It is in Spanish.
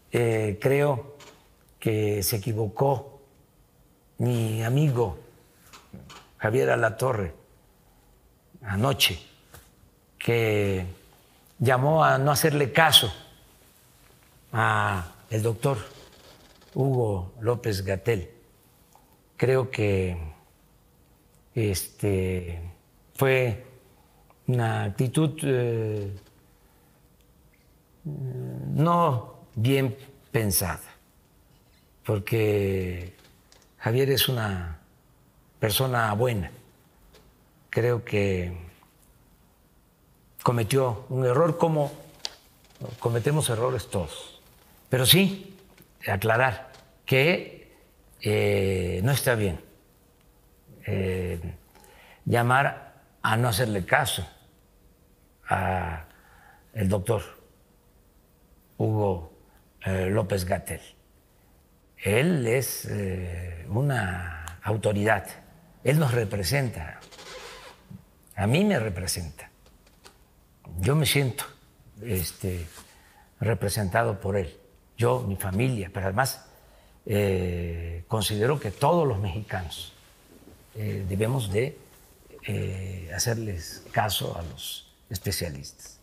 Creo que se equivocó mi amigo Javier Alatorre anoche, que llamó a no hacerle caso a el doctor Hugo López-Gatell. Creo que fue una actitud no bien pensada, porque Javier es una persona buena. Creo que cometió un error, como cometemos errores todos, pero sí aclarar que no está bien llamar a no hacerle caso a el doctor Hugo López-Gatell. Él es una autoridad, él nos representa, a mí me representa, yo me siento representado por él, yo, mi familia, pero además considero que todos los mexicanos debemos de hacerles caso a los especialistas.